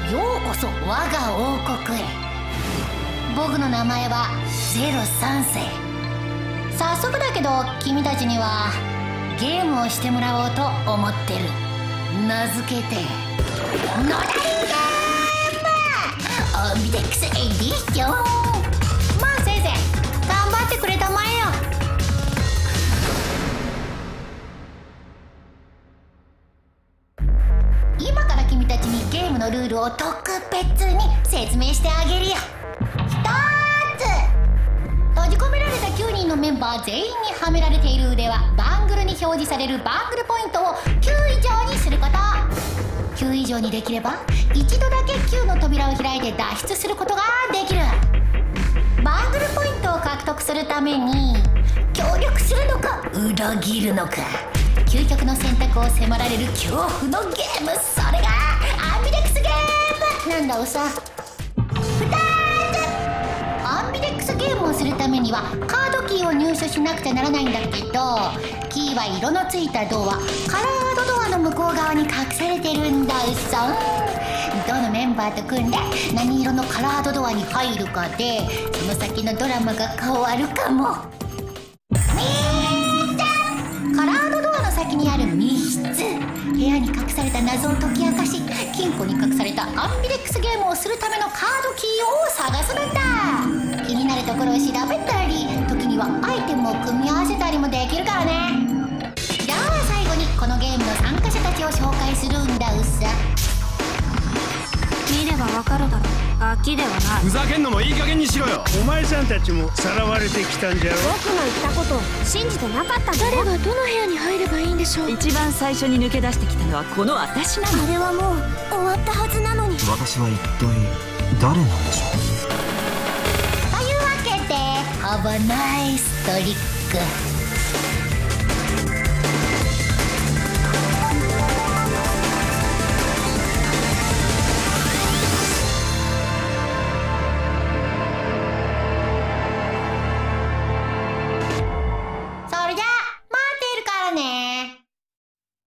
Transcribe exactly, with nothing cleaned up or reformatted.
ようこそ我が王国へ。僕の名前はゼロさん世。早速だけど君たちにはゲームをしてもらおうと思ってる。名付けて野良ゲームアンビデックスエディション。まあせいぜい頑張ってくれたまえよ。今から君たちにゲームのルールを特別に説明してあげるよ。ひとつ、閉じ込められたきゅうにんのメンバー全員にはめられている腕はバングルに表示されるバングルポイントをきゅう以上にすること。きゅう以上にできれば一度だけきゅうの扉を開いて脱出することができる。バングルポイントを獲得するために協力するのか裏切るのか、究極の選択を迫られる恐怖のゲーム、それがアンビデックスゲームなんだ。うさふたつ、アンビデックスゲームをするためにはカードキーを入手しなくちゃならないんだけど、キーは色のついたドア、カラードドアの向こう側に隠されてるんだ。うそどのメンバーと組んで何色のカラードドアに入るかでその先のドラマが変わるかも。みんなカラードドアの先にある密室、部屋に隠された謎を解き明かし、金庫に隠されたアンビデックスゲームをするためのカードキーを探すのだ。気になるところを調べたり、時にはアイテムを組み合わせたりもできるからね。じゃあ最後にこのゲームの参加者たちを紹介するんだ。うさ見ればわかるだろ、ガキではない。 ふざけんのもいい加減にしろよ。 お前さんたちもさらわれてきたんじゃろ。 僕の言ったこと信じてなかったんだ。 誰がどの部屋に入ればいいんでしょう。 一番最初に抜け出してきたのはこの私なの。 あれはもう終わったはずなのに。 私は一体誰なんでしょう。 というわけで Have a nice trick。